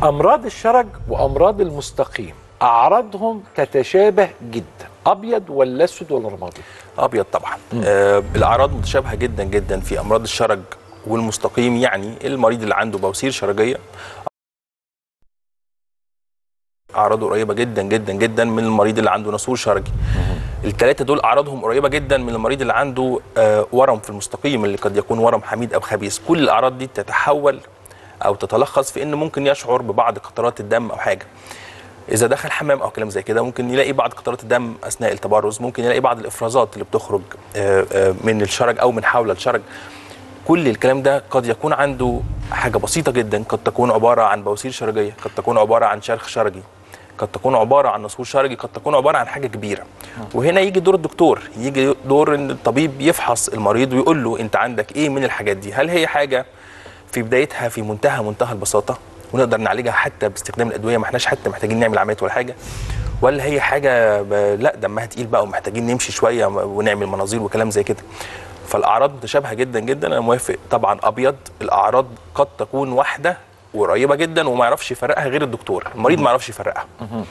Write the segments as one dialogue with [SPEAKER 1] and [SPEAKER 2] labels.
[SPEAKER 1] امراض الشرج وامراض المستقيم اعراضهم تتشابه جدا، ابيض ولا اسود ولا رمادي؟
[SPEAKER 2] ابيض طبعا. الاعراض متشابهه جدا جدا في امراض الشرج والمستقيم. يعني المريض اللي عنده بواسير شرجيه اعراضه قريبه جدا جدا جدا من المريض اللي عنده نسور شرجي. الثلاثه دول اعراضهم قريبه جدا من المريض اللي عنده ورم في المستقيم، اللي قد يكون ورم حميد او خبيث. كل الاعراض دي تتحول او تتلخص في ان ممكن يشعر ببعض قطرات الدم او حاجه اذا دخل حمام او كلام زي كده، ممكن يلاقي بعض قطرات الدم اثناء التبرز، ممكن يلاقي بعض الافرازات اللي بتخرج من الشرج او من حول الشرج. كل الكلام ده قد يكون عنده حاجه بسيطه جدا، قد تكون عباره عن بواسير شرجيه، قد تكون عباره عن شرخ شرجي، قد تكون عباره عن نسور شرجي، قد تكون عباره عن حاجه كبيره. وهنا يجي دور الدكتور، يجي دور ان الطبيب يفحص المريض ويقول له انت عندك ايه من الحاجات دي؟ هل هي حاجه في بدايتها في منتهى البساطه ونقدر نعالجها حتى باستخدام الادويه، ما احناش حتى محتاجين نعمل عمليات ولا حاجه، ولا هي حاجه لا دمها تقيل بقى ومحتاجين نمشي شويه ونعمل مناظير وكلام زي كده؟ فالاعراض متشابهه جدا جدا. انا موافق طبعا ابيض. الاعراض قد تكون واحده وقريبه جدا وما يعرفش يفرقها غير الدكتور، المريض ما يعرفش يفرقها.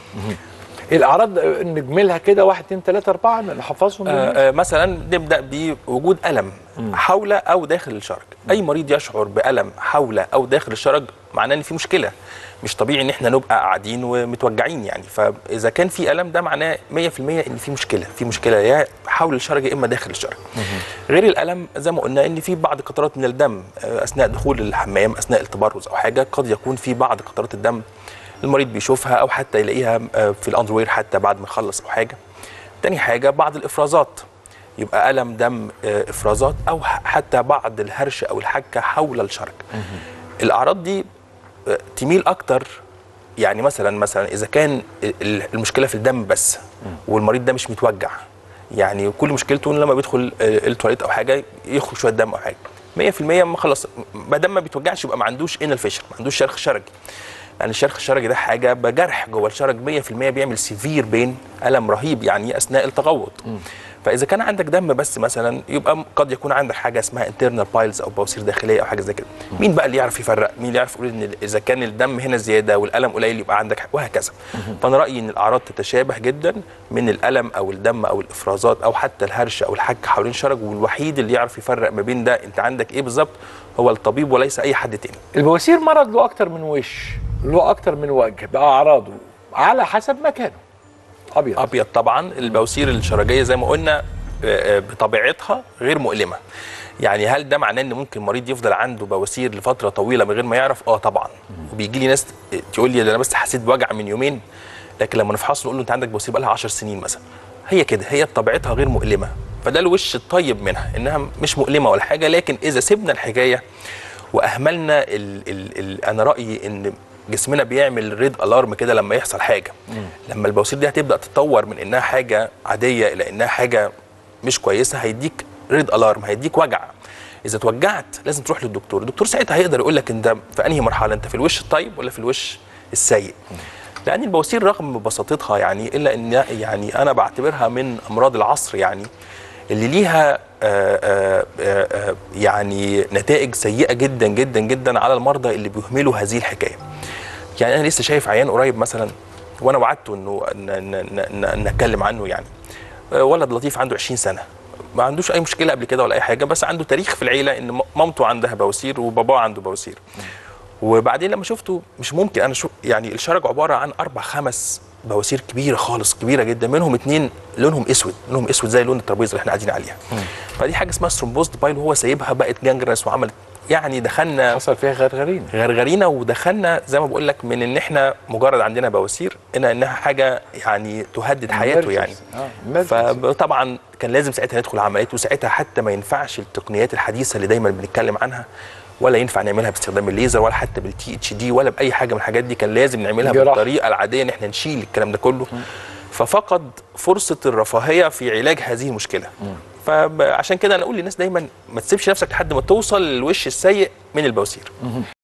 [SPEAKER 1] الاعراض نجملها كده 1 2 3 4 نحفظهم.
[SPEAKER 2] مثلا نبدا بوجود الم حول او داخل الشرج. اي مريض يشعر بالم حول او داخل الشرج معناه ان في مشكله. مش طبيعي ان احنا نبقى قاعدين ومتوجعين يعني. فاذا كان في الم ده معناه 100% ان في مشكله يا حول الشرج يا اما داخل الشرج. غير الالم زي ما قلنا ان في بعض قطرات من الدم اثناء دخول الحمام، اثناء التبرز او حاجه، قد يكون في بعض قطرات الدم المريض بيشوفها او حتى يلاقيها في الاندروير حتى بعد ما يخلص او حاجه. تاني حاجه بعض الافرازات، يبقى الم دم افرازات، او حتى بعض الهرش او الحكه حول الشرج. الاعراض دي تميل اكتر يعني مثلا اذا كان المشكله في الدم بس والمريض ده مش متوجع، يعني كل مشكلته ان لما بيدخل التواليت او حاجه يخرج شويه دم او حاجه، 100% ما خلص ما دام ما بيتوجعش يبقى ما عندوش انال فيشر، ما عندوش شرخ شرجي. يعني الشرخ الشرجي ده حاجه بجرح جوه الشرج 100% بيعمل سيفير بين، الم رهيب يعني اثناء التغوط. فاذا كان عندك دم بس مثلا يبقى قد يكون عندك حاجه اسمها انترنال بايلز او بواسير داخليه او حاجه زي كده. مين بقى اللي يعرف يفرق؟ مين اللي يعرف يقول ان اذا كان الدم هنا زياده والالم قليل يبقى عندك وهكذا. فانا رايي ان الاعراض تتشابه جدا من الالم او الدم او الافرازات او حتى الهرش او الحك حوالين الشرج، والوحيد اللي يعرف يفرق ما بين ده انت عندك ايه بالظبط هو الطبيب وليس اي حد تاني.
[SPEAKER 1] البواسير مرض له اكتر من وش، له اكتر من وجه باعراضه على حسب مكانه.
[SPEAKER 2] ابيض طبعا. البواسير الشرجيه زي ما قلنا بطبيعتها غير مؤلمه. يعني هل ده معناه ان ممكن مريض يفضل عنده بواسير لفتره طويله من غير ما يعرف؟ طبعا. وبيجي لي ناس تقول لي ده انا بس حسيت بوجع من يومين، لكن لما نفحصه نقول له انت عندك بواسير بقى لها 10 سنين مثلا. هي كده، هي بطبيعتها غير مؤلمه، فده الوش الطيب منها انها مش مؤلمه ولا حاجه. لكن اذا سيبنا الحكايه واهملنا انا رايي ان جسمنا بيعمل ريد الارم كده لما يحصل حاجه. لما البواسير دي هتبدا تتطور من انها حاجه عاديه الى انها حاجه مش كويسه، هيديك ريد الارم، هيديك وجع. اذا توجعت لازم تروح للدكتور، الدكتور ساعتها هيقدر يقول لك انت في انهي مرحله، انت في الوش الطيب ولا في الوش السيء. لان البواسير رغم بساطتها يعني الا ان يعني انا بعتبرها من امراض العصر، يعني اللي ليها يعني نتائج سيئه جدا جدا جدا على المرضى اللي بيهملوا هذه الحكايه. يعني انا لسه شايف عيان قريب مثلا وانا وعدته انه نتكلم عنه. يعني ولد لطيف عنده 20 سنه، ما عندوش اي مشكله قبل كده ولا اي حاجه، بس عنده تاريخ في العيله ان مامته عندها بواسير وباباه عنده بواسير. وبعدين لما شفته مش ممكن، انا يعني الشرج عباره عن 4 5 بواسير كبيره خالص، كبيره جدا، منهم 2 لونهم اسود زي لون الترابيزه اللي احنا قاعدين عليها. فدي حاجه اسمها ثرومبوزد بايل، وهو سايبها بقت جانجرس وعملت يعني دخلنا
[SPEAKER 1] حصل فيها غرغرينه
[SPEAKER 2] ودخلنا زي ما بقول لك من ان احنا مجرد عندنا بواسير الى انها حاجه يعني تهدد حياته يعني. فطبعا كان لازم ساعتها ندخل عمليات، وساعتها حتى ما ينفعش التقنيات الحديثه اللي دايما بنتكلم عنها، ولا ينفع نعملها باستخدام الليزر ولا حتى بالتي اتش دي ولا باي حاجه من الحاجات دي. كان لازم نعملها بالطريقه العاديه ان احنا نشيل الكلام ده كله. ففقد فرصه الرفاهيه في علاج هذه المشكله. فعشان كده انا اقول للناس دايما ما تسيبش نفسك لحد ما توصل للوش السيء من البواسير.